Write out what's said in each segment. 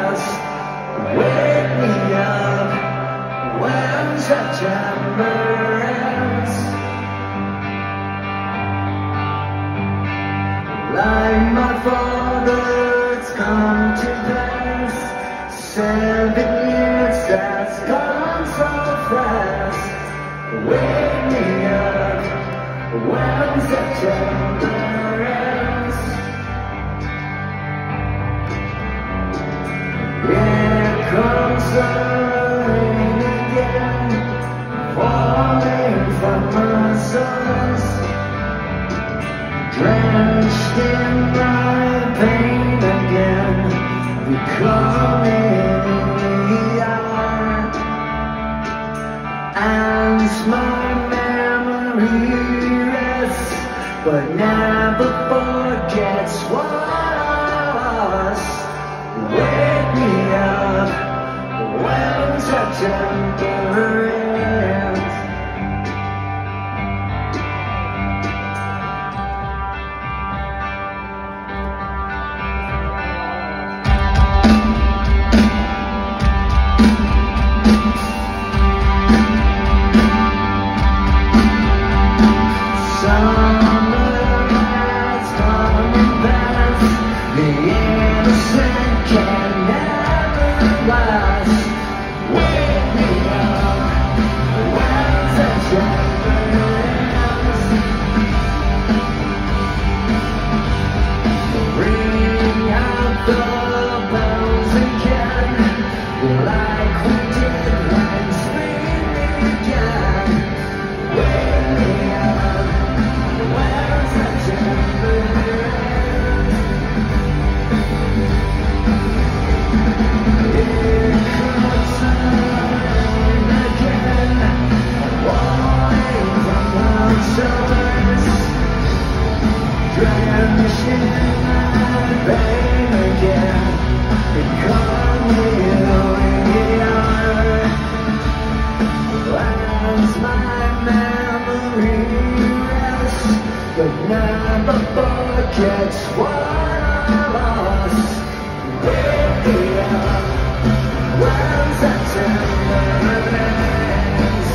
rest. Wake me up when September ends. Like my father, it's come to pass. 7 years that's gone so fast. Wake me up when September ends. Here comes the rain again, falling from my stars, drenched in my pain again, becoming we are. And my memory rests, but never forgets what was. Wake me up when September ends. Summer has come and passed. The innocent can never last. Wake me up when September ends. Ring out the bells again, like we did when spring began. Wake me up when September ends. Here comes the rain again, falling from the stars, drenched in my pain again, becoming who we are. As my memory rests, but never forgets what I lost. Wake me up when September ends.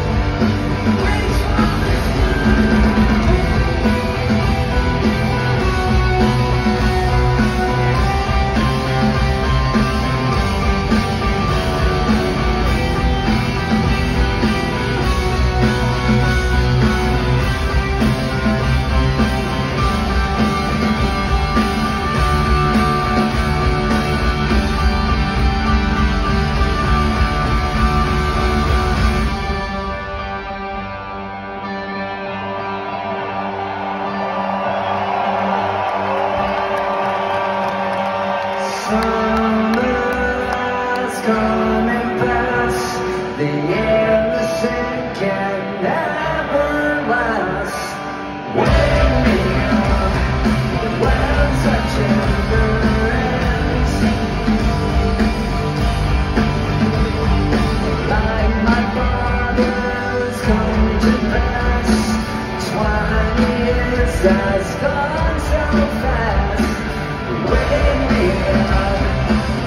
Summer has come and passed. The innocent can never last. Wake me up when September ends. Like my father's come to pass. 20 years has gone so fast. Wake me up